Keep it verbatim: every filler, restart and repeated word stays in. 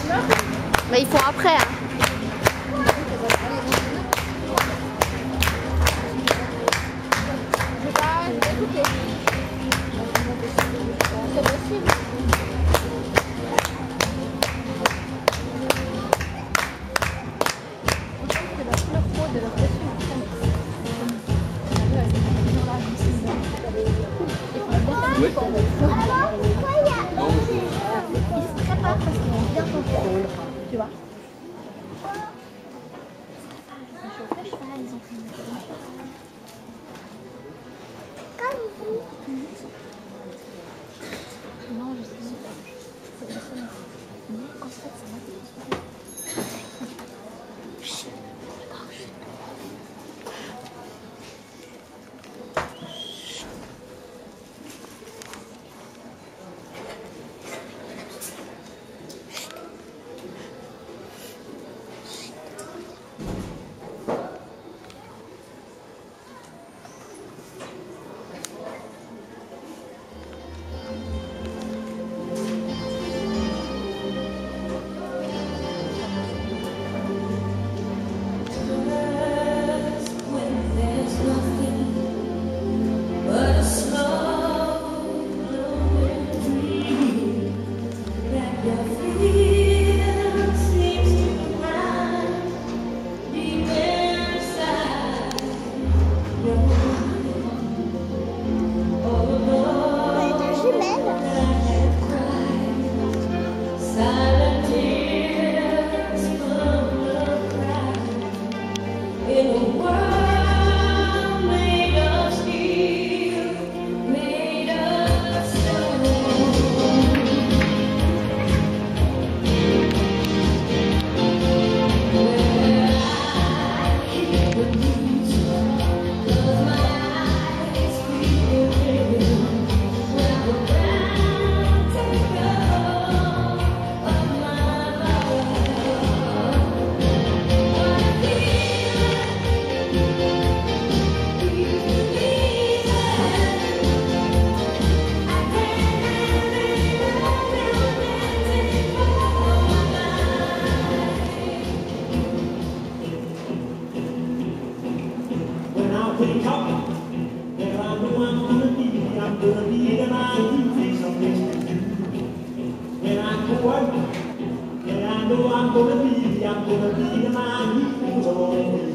Mais ils font après. Hein. Je vais pas écouter. C'est possible. C'est la couleur peau de la pression. Oui. Ils se préparent parce qu'ils vont bien chauffer. Tu vois. Ils ont chauffé le cheval, ils ont fait une comme vous. Non, je sais pas. C'est la seule. Mais en fait, c'est moi qui chut. And I know I'm gonna be, I'm gonna be the man who's always